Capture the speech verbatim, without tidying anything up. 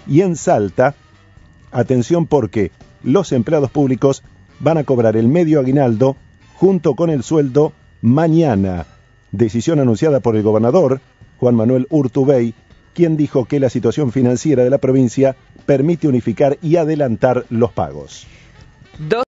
Y en Salta, atención porque los empleados públicos van a cobrar el medio aguinaldo junto con el sueldo mañana. Decisión anunciada por el gobernador, Juan Manuel Urtubey, quien dijo que la situación financiera de la provincia permite unificar y adelantar los pagos.